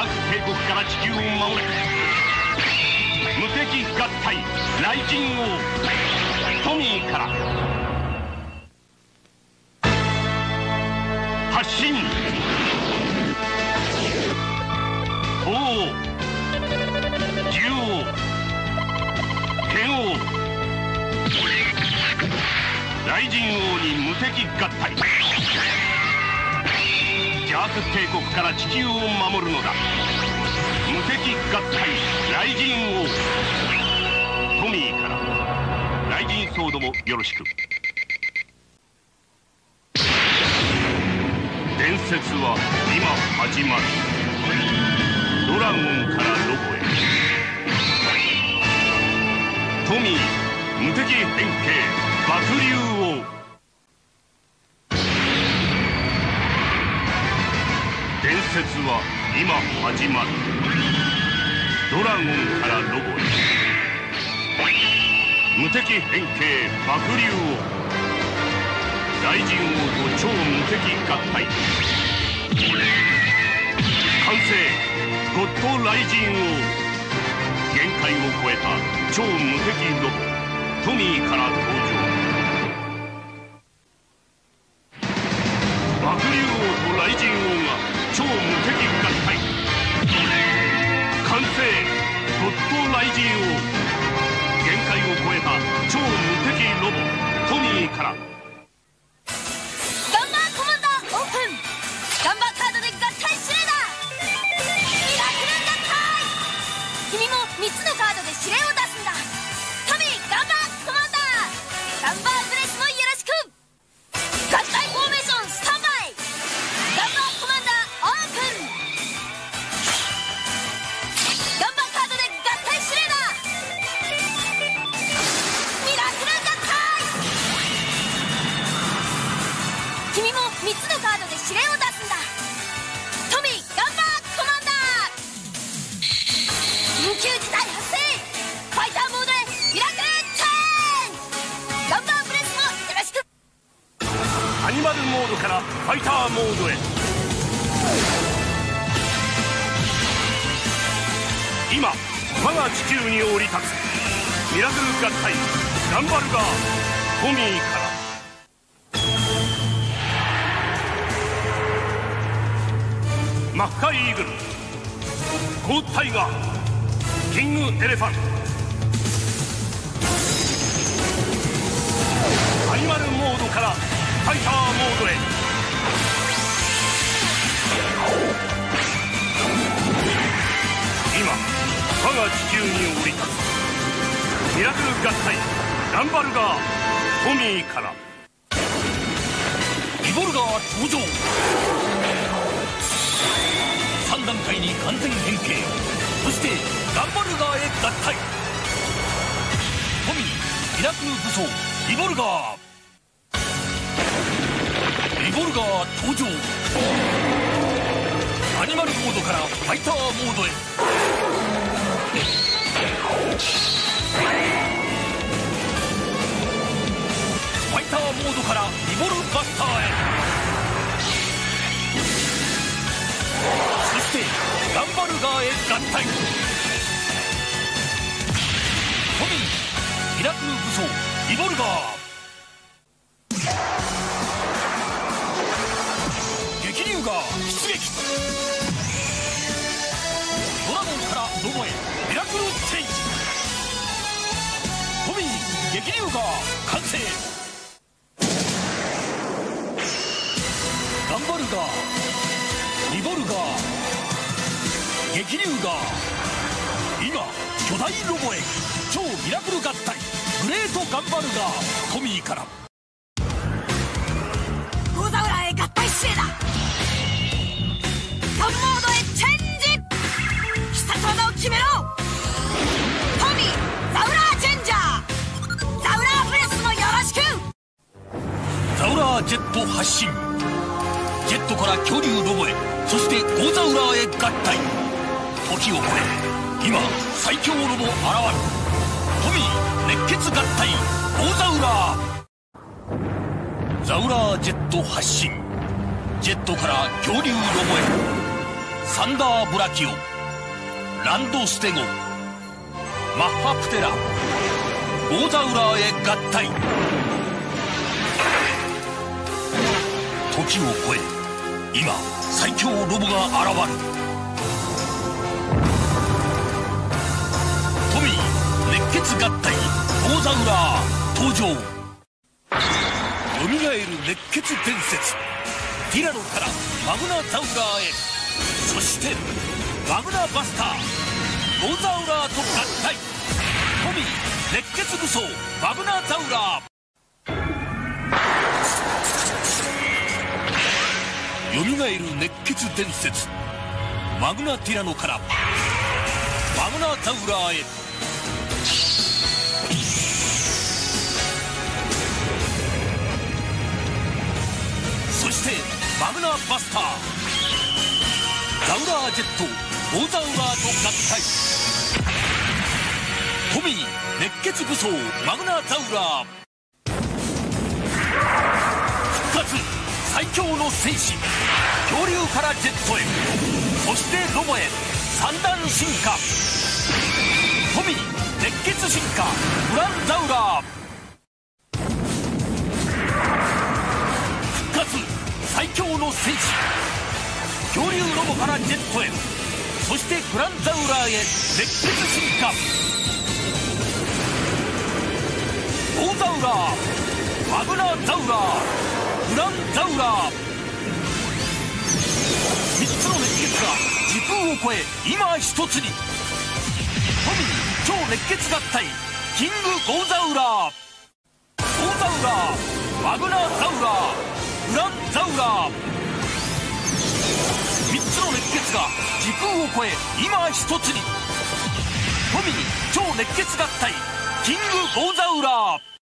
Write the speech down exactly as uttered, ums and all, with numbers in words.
ーク帝国から地球を守れ。無敵合体雷神王トミーから発進。鳳凰、獣王、剣王、雷神王に無敵合体。ジャーク帝国から地球を守るのだ。無敵合体雷神王トミーから雷神ソードもよろしく。伝説は今始まる。ドラゴンからロボへ。トミー無敵変形爆竜王。伝説は今始まる。ドラゴンからロボへ。無敵変形爆竜王。雷神王と超無敵合体。完成ゴッド雷神王。限界を超えた超無敵ロボトミーから登場。爆竜王と雷神王が超無敵合体。完成ゴッド雷神王。限界を超えた超無敵ロボトミーから。 ガンバーコマンダーオープン。ガンバーカードで合体指令だ。ミラクル合体。君もみっつのカードで指令を出すんだ。トミーガンバーコマンダー。ガンバーブレスもよろしく。合体フォーメーションスタンバイ。ガンバーコマンダーオープン。ガンバーカードで合体指令だ。ミラクル合体。君もみっつのカードで指令を出すんだ。トミーガンバーコマンダー。緊急事態発生。ファイターモードへミラクルチェンジ。ガンバーブレスもよろしく。 アニマルモードからファイターモードへ。今我が地球に降り立つミラクル合体ガンバルガートミーから。マッカイーグル、ゴータイガー、キングエレファント。アニマルモードからファイターモードへ。今我が地球に降り立つミラクル合体ガンバルガートミーから。 リボルガー登場。さん段階に完全変形。そしてガンバルガーへ合体。トミーミラクル武装リボルガー。リボルガー登場。アニマルモードからファイターモードへ。ファイターモードからリボルバスターへ。そしてガンバルガーへ合体。トミーミラクル武装リボルガー。激流が出撃。ドラゴンからロボへミラクルチェンジ。トミー激流が完成。ガンバルガーリボルガー激流が今巨大ロボへ超ミラクル合体グレートガンバルガートミーから。 ゴザウラへ合体指令だ。ガンモードへチェンジ。必殺技を決めろ。トミーザウラーチェンジャー。ザウラーブレスもよろしく。 ザウラージェット発進。ジェットから恐竜ロボへ、そしてゴザウラーへ合体。時を超え今最強ロボ現る。トミー熱血合体ゴザウラー。ザウラージェット発進。ジェットから恐竜ロボへ。 サンダーブラキオ、ランドステゴ、マッハプテラ、ゴーザウラーへ合体。時を超え今最強ロボが現る。トミー熱血合体ゴーザウラー登場。よみがえる熱血伝説、ティラノからマグナザウラーへ、そしてマグナバスターゴーザウラーと合体。トミー熱血武装マグナザウラー。よみがえる熱血伝説、マグナティラノからマグナザウラーへ。そしてマグナバスターザウラージェットゴーザウラーと合体。トミー熱血武装マグナザウラー。復活最強の戦士、恐竜からジェットへ、そしてロボへ三段進化。トミー熱血進化グランザウラー。復活最強の戦士、恐竜ロボからジェットへ、そしてグランザウラーへ熱血進化。ゴーザウラー、マグナザウラー、グランザウラー。みっつの熱血が時空を超え今一つに。トミー超熱血合体キングゴーザウラー。ゴーザウラー、マグナザウラー、グランザウラー。みっつの熱血が時空を超え今一つに。トミー超熱血合体キングゴーザウラー。